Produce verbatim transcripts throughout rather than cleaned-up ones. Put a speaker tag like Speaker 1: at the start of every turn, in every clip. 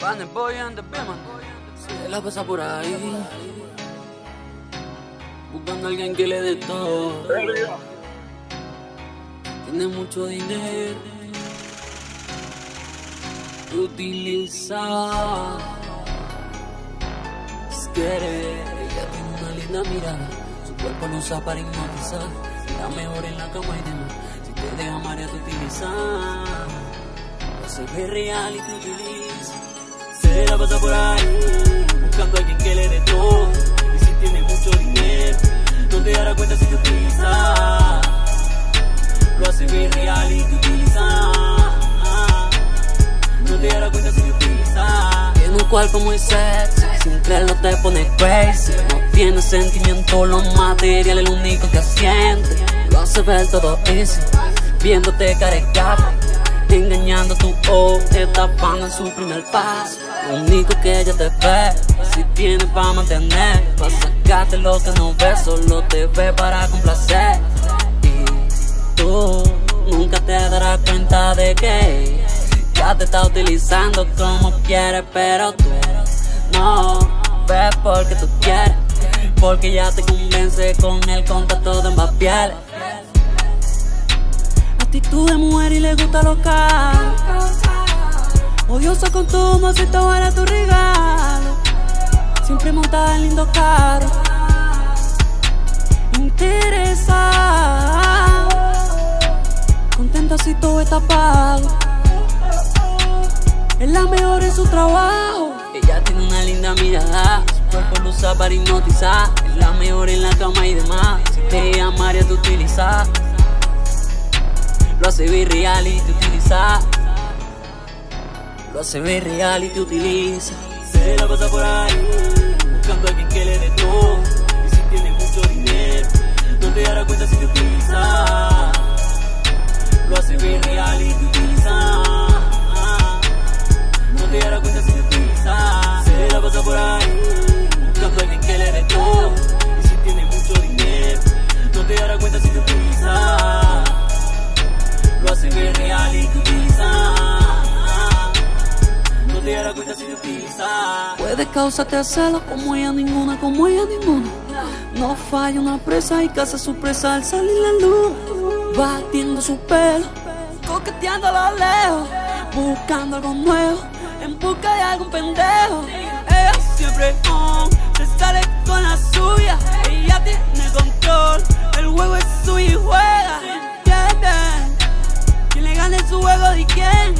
Speaker 1: Van Boy and the Beman. Se la pasa por ahí, buscando a alguien que le dé todo. Tiene mucho dinero, utiliza. Quiere, ella tiene una linda mirada, su cuerpo lo usa para hipnotizar. La mejor en la cama y demás. Si te deja María te utiliza, lo hace ver real y te utiliza. Se la pasa por ahí, buscando a alguien que le dé todo. Y si tiene mucho dinero, no te dará cuenta si te utiliza. Lo hace ver real y te utiliza. No te dará cuenta si te utiliza. Tiene un cuerpo muy sexy, sin creerlo te pone crazy. No tiene sentimiento, lo material es lo único que siente. Lo hace ver todo easy, viéndote cara de gafa, engañando tu ojo, estafando en su primer paso. Lo único que ella te ve, si tiene pa' mantener, pa' sacarte lo que no ves, solo te ve para complacer. Y tú nunca te darás cuenta de que ya te está utilizando como quieres, pero tú no ves porque tú quieres, porque ya te convence con el contacto de ambas pieles. Actitud de mujer y le gusta local, odiosa con tu mocito para tu regalo, siempre montada en lindo carro, interesada, contenta si todo está pago. Es la mejor en su trabajo. Ella tiene una linda mirada, su cuerpo lo usa para hipnotizar. Es la mejor en la cama y demás. Si te amaría te utiliza, lo hace ver real y te utiliza. Lo hace ver real y te utiliza. Se la pasa por ahí, buscando a alguien que le dé todo. Y si tiene mucho dinero, no te dará cuenta si te utiliza. Lo hace ver real y te utiliza. No te dará cuenta si te utiliza. Se la pasa por ahí, buscando a alguien que le dé todo. Y si tiene mucho dinero, no te dará cuenta si te utiliza. Lo hace ver real y te utiliza. No te dará cuenta si te utiliza. Puede causarte celos, como ella ninguna, como ella ninguna. No falla una presa y caza su presa al salir la luz. Batiendo su pelo, coqueteando a lo lejos, buscando algo nuevo, en busca de algún pendejo. Ella siempre on, se sale con la suya. Ella tiene control, el juego es suyo y juega. ¿Entienden? Quien le gane su juego de quién.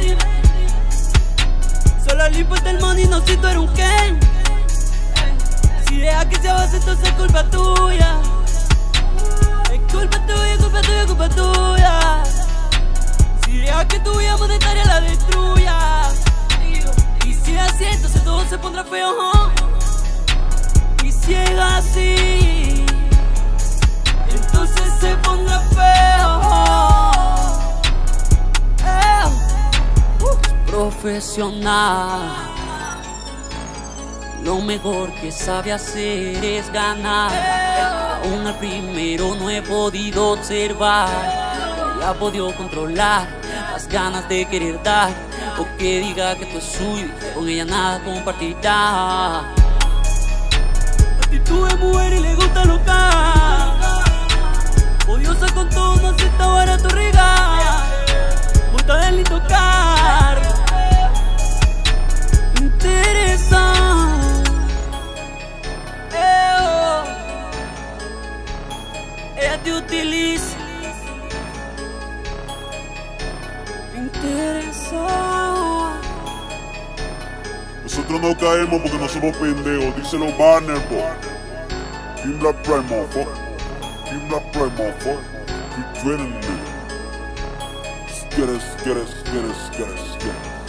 Speaker 1: Solo le importa el money, no si tú eres un Ken. Si deja que se avance, entonces es culpa tuya. Es culpa tuya, culpa tuya, culpa tuya. Si deja que tu vida monetaria la destruya. Y si es así, entonces todo se pondrá feo, ¿no? Y si es así, entonces se pondrá feo. Eh. Uh. Profesional, lo mejor que sabe hacer es ganar. Aún al primero no he podido observar, ya ha podido controlar las ganas de querer dar, o que diga que tú es suyo, con ella nada compartirá. Actitud de mujer y le gusta local, odiosa con todo, no acepta barato regal, montada en lindo carro, interesante. Ella te utiliza, interesada.
Speaker 2: Nosotros no caemos porque no somos pendejos, dice los Banner Boy. King Black Prime, motherfucker. King Black Prime, motherfucker. Keep training me. Skittis, skittis, skittis, skittis, skittis.